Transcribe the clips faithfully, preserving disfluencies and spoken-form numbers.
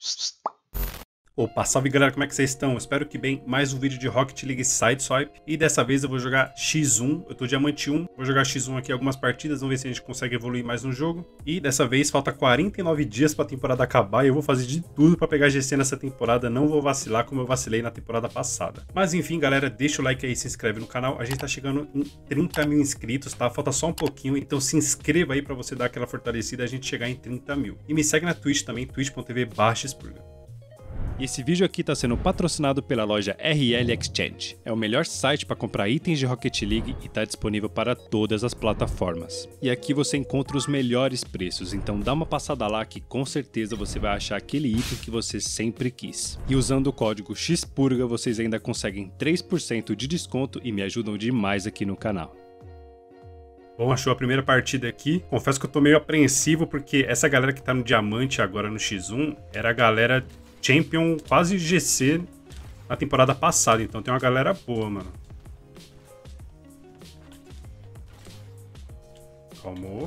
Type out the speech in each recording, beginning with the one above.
Opa, salve galera, como é que vocês estão? Espero que bem. Mais um vídeo de Rocket League Sideswipe. E dessa vez eu vou jogar X um, eu tô diamante um. Vou jogar X um aqui algumas partidas, vamos ver se a gente consegue evoluir mais no jogo. E dessa vez falta quarenta e nove dias pra temporada acabar e eu vou fazer de tudo pra pegar G C nessa temporada. Não vou vacilar como eu vacilei na temporada passada. Mas enfim galera, deixa o like aí, se inscreve no canal. A gente tá chegando em trinta mil inscritos, tá? Falta só um pouquinho, então se inscreva aí pra você dar aquela fortalecida e a gente chegar em trinta mil. E me segue na Twitch também, twitch ponto tv barra xpurga. E esse vídeo aqui está sendo patrocinado pela loja R L Exchange. É o melhor site para comprar itens de Rocket League e está disponível para todas as plataformas. E aqui você encontra os melhores preços, então dá uma passada lá que com certeza você vai achar aquele item que você sempre quis. E usando o código XPURGA vocês ainda conseguem três por cento de desconto e me ajudam demais aqui no canal. Bom, achou a primeira partida aqui. Confesso que eu tô meio apreensivo porque essa galera que tá no diamante agora no X um era a galera Champion quase G C na temporada passada, então tem uma galera boa, mano. Calmou.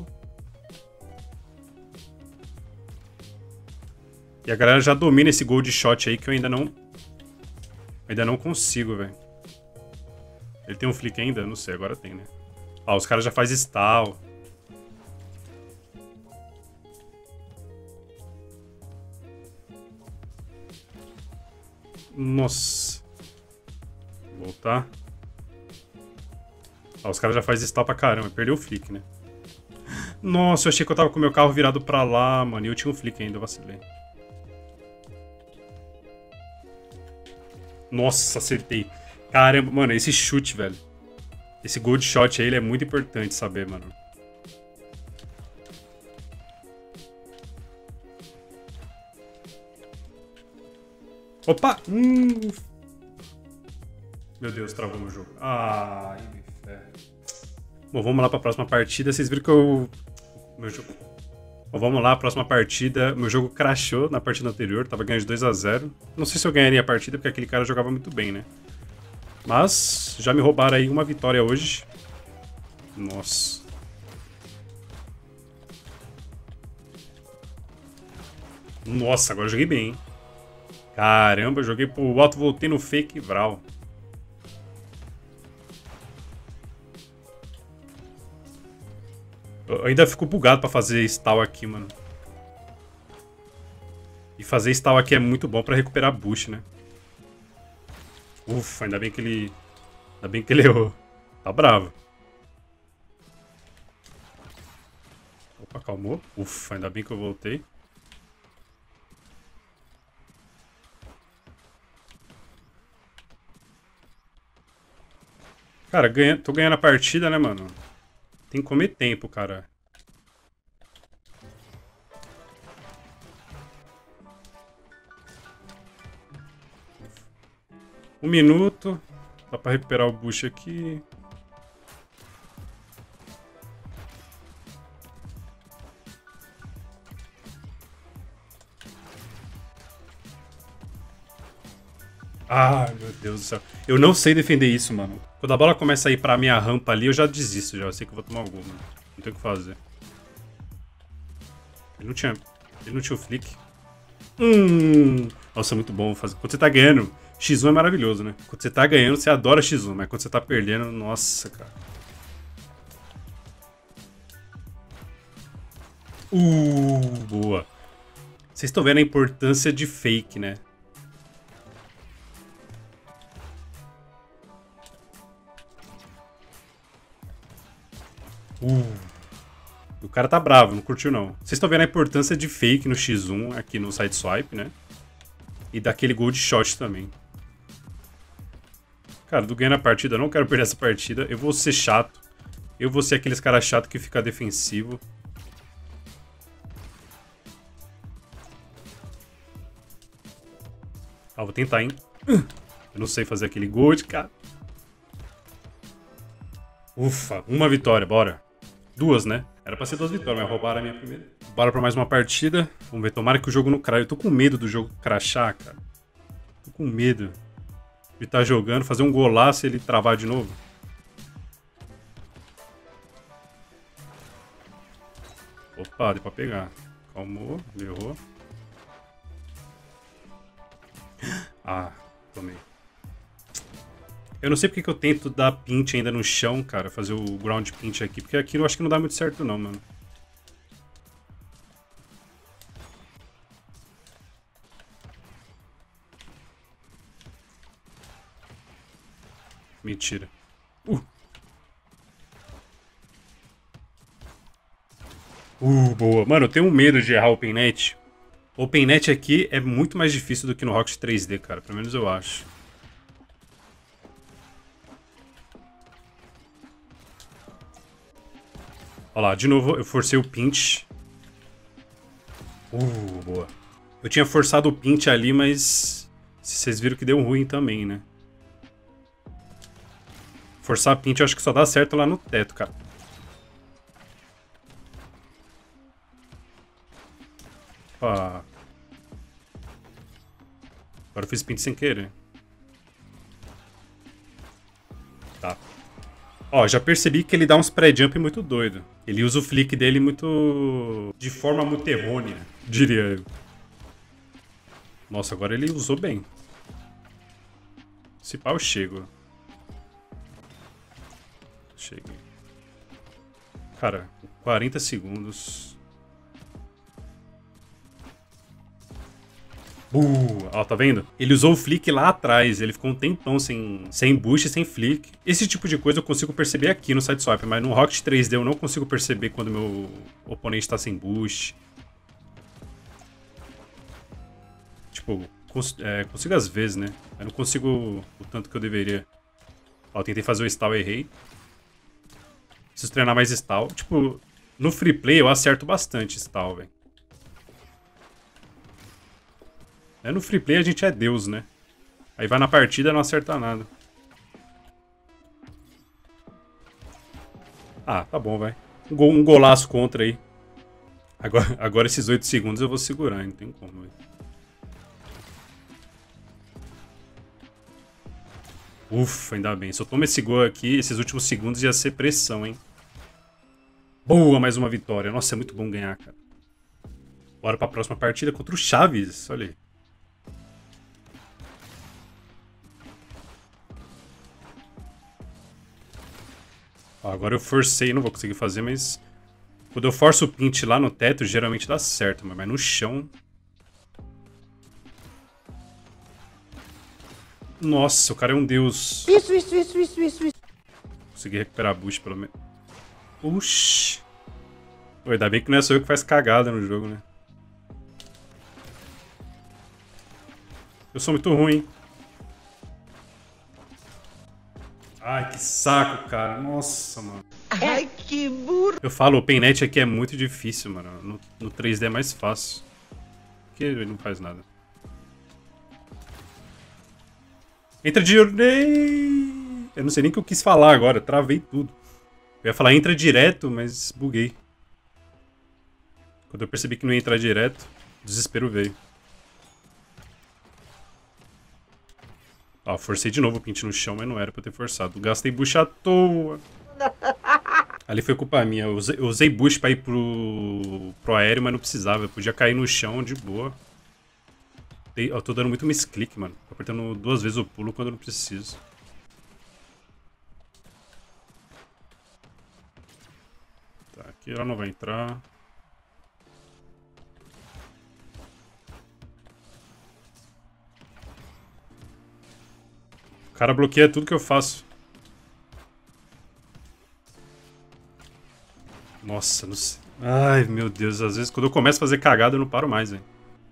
E a galera já domina esse gold shot aí que eu ainda não... Ainda não consigo, velho. Ele tem um flick ainda? Não sei, agora tem, né? Ah, os caras já fazem stall. Nossa. Voltar. Ah, os caras já fazem stall pra caramba. Perdeu o flick, né? Nossa, eu achei que eu tava com o meu carro virado pra lá, mano. E eu tinha um flick ainda, eu vacilei. Nossa, acertei. Caramba, mano, esse chute, velho. Esse gold shot aí, ele é muito importante saber, mano. Opa! Hum. Meu Deus, travou meu jogo. Ai, me ferro. Bom, vamos lá pra próxima partida. Vocês viram que eu... Meu jogo... Bom, vamos lá, próxima partida. Meu jogo crashou na partida anterior. Tava ganhando de dois a zero. Não sei se eu ganharia a partida, porque aquele cara jogava muito bem, né? Mas já me roubaram aí uma vitória hoje. Nossa. Nossa, agora eu joguei bem, hein? Caramba, eu joguei pro alto, voltei no fake Vral. Eu ainda fico bugado pra fazer stall aqui, mano. E fazer stall aqui é muito bom pra recuperar boost, né? Ufa, ainda bem que ele... Ainda bem que ele errou. Tá bravo. Opa, calmou. Ufa, ainda bem que eu voltei. Cara, ganha... tô ganhando a partida, né, mano? Tem que comer tempo, cara. Um minuto. Dá pra recuperar o boost aqui. Ai, meu Deus do céu. Eu não sei defender isso, mano. Quando a bola começa a ir pra minha rampa ali, eu já desisto já. Eu sei que eu vou tomar um gol, mano. Não tem o que fazer. Ele não tinha... Ele não tinha o flick. Hum... Nossa, muito bom fazer... Quando você tá ganhando, X um é maravilhoso, né? Quando você tá ganhando, você adora X um. Mas quando você tá perdendo, nossa, cara. Uh, boa. Vocês estão vendo a importância de fake, né? Uh. O cara tá bravo, não curtiu não. Vocês estão vendo a importância de fake no X um aqui no Sideswipe, né? E daquele gold shot também. Cara, do ganho na partida, eu não quero perder essa partida. Eu vou ser chato. Eu vou ser aqueles caras chato que fica defensivo. Ah, vou tentar, hein? Eu não sei fazer aquele gold, cara. Ufa, uma vitória, bora. Duas, né? Era pra ser duas vitórias, mas roubaram a minha primeira. Bora pra mais uma partida. Vamos ver, tomara que o jogo não crache. Eu tô com medo do jogo crashar, cara. Tô com medo de estar jogando, fazer um golaço e ele travar de novo. Opa, deu pra pegar. Calmou, errou. Ah, tomei. Eu não sei porque que eu tento dar pinch ainda no chão, cara. Fazer o ground pinch aqui. Porque aqui eu acho que não dá muito certo não, mano. Mentira. Uh. Uh, boa. Mano, eu tenho medo de errar o Open Net. O Open Net aqui é muito mais difícil do que no Rocket três D, cara. Pelo menos eu acho. Olha lá, de novo eu forcei o pinch. Uh, boa. Eu tinha forçado o pinch ali, mas vocês viram que deu ruim também, né? Forçar a pinch eu acho que só dá certo lá no teto, cara. Opa. Agora eu fiz pinch sem querer. Tá. Ó, já percebi que ele dá uns pré-jump muito doido. Ele usa o flick dele muito... de forma muito errônea, diria eu. Nossa, agora ele usou bem. Se pá, eu chego. Cheguei. Cara, quarenta segundos. Uh, ó, tá vendo? Ele usou o flick lá atrás, ele ficou um tempão sem, sem boost e sem flick. Esse tipo de coisa eu consigo perceber aqui no Sideswipe, mas no Rocket três D eu não consigo perceber quando meu oponente tá sem boost. Tipo, cons é, consigo às vezes, né? Eu não consigo o tanto que eu deveria. Ó, eu tentei fazer o stall e errei. Preciso treinar mais stall. Tipo, no free play eu acerto bastante stall, velho. É, no free play a gente é Deus, né? Aí vai na partida e não acerta nada. Ah, tá bom, vai. Um, gol, um golaço contra aí. Agora, agora esses oito segundos eu vou segurar, não tem como, velho. Ufa, ainda bem. Se eu tomo esse gol aqui, esses últimos segundos ia ser pressão, hein? Boa, mais uma vitória. Nossa, é muito bom ganhar, cara. Bora pra próxima partida contra o Chaves. Olha aí. Ó, agora eu forcei, não vou conseguir fazer, mas... Quando eu forço o pinch lá no teto, geralmente dá certo, mas no chão... Nossa, o cara é um deus. Isso, isso, isso, isso, isso, isso. Consegui recuperar a boost, pelo menos. Oxi. Pô, ainda bem que não é só eu que faz cagada no jogo, né? Eu sou muito ruim. Ai, que saco, cara. Nossa, mano. Ai, que burro. Eu falo, o Open Net aqui é muito difícil, mano. No, no três D é mais fácil. Porque ele não faz nada. Entra direto. Eu não sei nem o que eu quis falar agora. Travei tudo. Eu ia falar entra direto, mas buguei. Quando eu percebi que não ia entrar direto, o desespero veio. Ó, forcei de novo o pinch no chão, mas não era pra eu ter forçado. Gastei boost à toa. Ali foi culpa minha. Eu usei, eu usei boost pra ir pro, pro aéreo, mas não precisava. Eu podia cair no chão de boa. Eu tô dando muito misclick, mano. Tô apertando duas vezes o pulo quando eu não preciso. Tá, aqui ela não vai entrar. O cara bloqueia tudo que eu faço. Nossa, não sei. Ai, meu Deus. Às vezes quando eu começo a fazer cagada eu não paro mais, velho.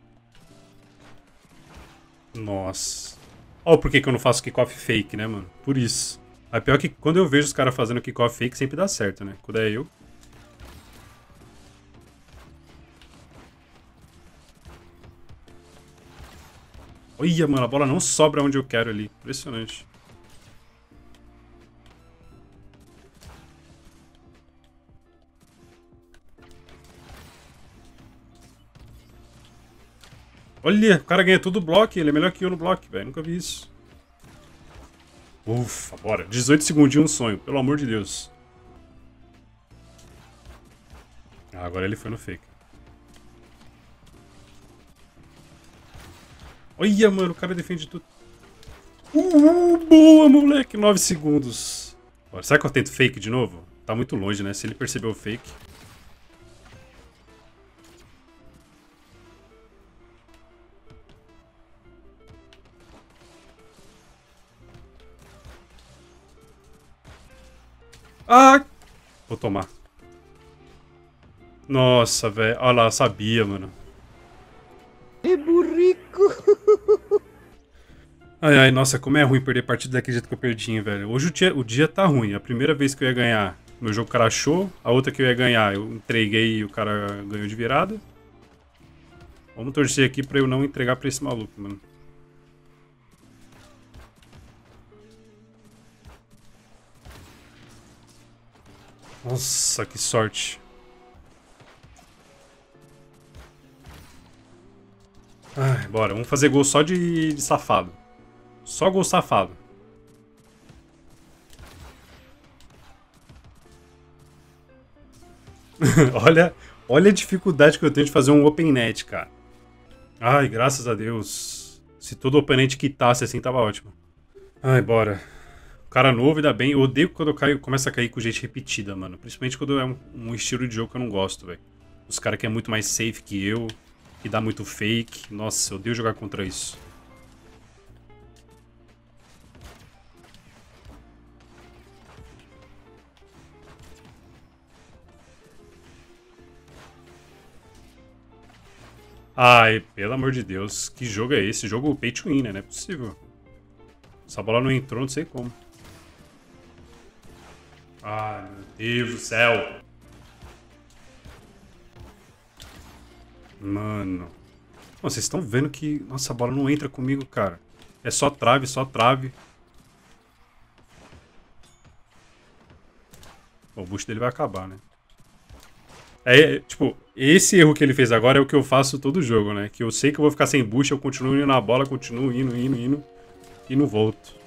Nossa. Olha por que que eu não faço kickoff fake, né, mano? Por isso. A pior é que quando eu vejo os caras fazendo kickoff fake, sempre dá certo, né? Quando é eu... Olha, mano, a bola não sobra onde eu quero ali. Impressionante. Olha, o cara ganha tudo bloco, ele é melhor que eu no bloco, velho. Nunca vi isso. Ufa, bora. dezoito segundinhos, um sonho, pelo amor de Deus. Ah, agora ele foi no fake. Olha, mano, o cara defende tudo. Uh, boa, moleque. nove segundos. Bora, será que eu tento fake de novo? Tá muito longe, né? Se ele percebeu o fake. Ah! Vou tomar. Nossa, velho. Olha lá, sabia, mano. É burrico. Ai, ai, nossa, como é ruim perder partida daquele jeito que eu perdi, hein, velho. Hoje o dia, o dia tá ruim. A primeira vez que eu ia ganhar, meu jogo crashou. A outra que eu ia ganhar, eu entreguei e o cara ganhou de virada. Vamos torcer aqui pra eu não entregar pra esse maluco, mano. Nossa, que sorte. Ai, bora, vamos fazer gol só de, de safado. Só gol safado. olha, olha a dificuldade que eu tenho de fazer um open net, cara. Ai, graças a Deus. Se todo open net quitasse assim, tava ótimo. Ai, bora. Cara novo, ainda bem. Eu odeio quando eu caio, começa a cair com gente repetida, mano. Principalmente quando é um, um estilo de jogo que eu não gosto, velho. Os caras que é muito mais safe que eu, que dá muito fake. Nossa, eu odeio jogar contra isso. Ai, pelo amor de Deus. Que jogo é esse? Jogo pay to win, né? Não é possível. Essa bola não entrou, não sei como. Ai, meu Deus do céu. Mano. Pô, vocês estão vendo que... Nossa, a bola não entra comigo, cara. É só trave, só trave. Bom, o boost dele vai acabar, né? É, tipo, esse erro que ele fez agora é o que eu faço todo jogo, né? Que eu sei que eu vou ficar sem boost, eu continuo indo na bola, continuo indo, indo, indo. E não volto.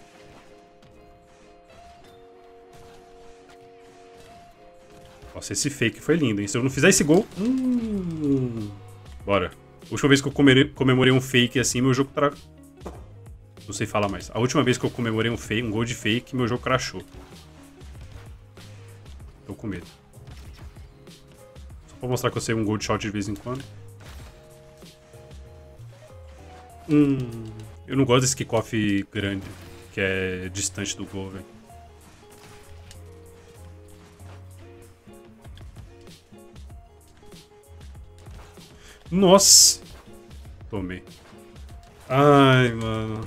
Nossa, esse fake foi lindo, hein? Se eu não fizer esse gol... Hum... Bora. A última vez que eu comemorei um fake assim, meu jogo... Tra... Não sei falar mais. A última vez que eu comemorei um fake, um gol de fake, meu jogo crashou. Tô com medo. Só pra mostrar que eu sei um gol de shot de vez em quando. Hum... Eu não gosto desse kickoff grande, que é distante do gol, velho. Nossa! Tomei. Ai, mano.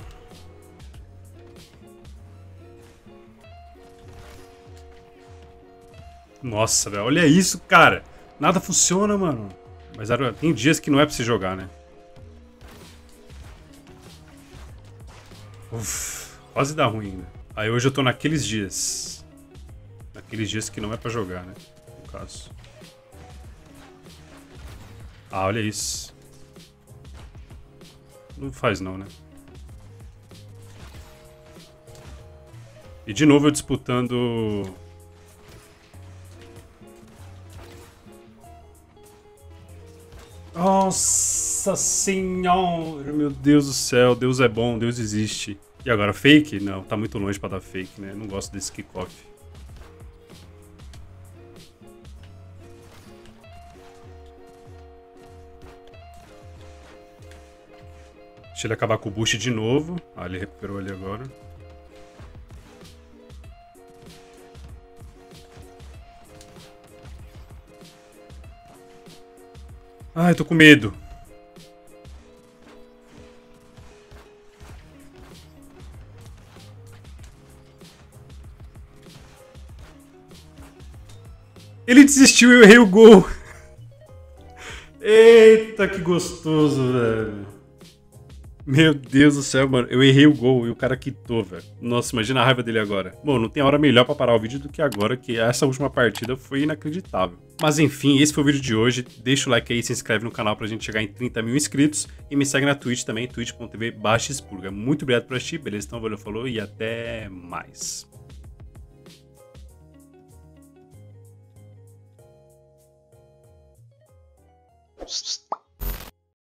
Nossa, velho. Olha isso, cara. Nada funciona, mano. Mas tem dias que não é pra se jogar, né? Uf, quase dá ruim ainda. Aí hoje eu tô naqueles dias. Naqueles dias que não é pra jogar, né? No caso. Ah, olha isso. Não faz não, né? E de novo eu disputando... Nossa senhora, meu Deus do céu. Deus é bom, Deus existe. E agora, fake? Não, tá muito longe pra dar fake, né? Não gosto desse kickoff. Deixa ele acabar com o boost de novo. Ah, ele recuperou ali agora. Ai, tô com medo. Ele desistiu e eu errei o gol. Eita, que gostoso, velho. Meu Deus do céu, mano. Eu errei o gol e o cara quitou, velho. Nossa, imagina a raiva dele agora. Bom, não tem hora melhor pra parar o vídeo do que agora, que essa última partida foi inacreditável. Mas enfim, esse foi o vídeo de hoje. Deixa o like aí, se inscreve no canal pra gente chegar em trinta mil inscritos. E me segue na Twitch também, twitch ponto tv barra xpurga. Muito obrigado por assistir, beleza? Então, valeu, falou e até mais. Psst.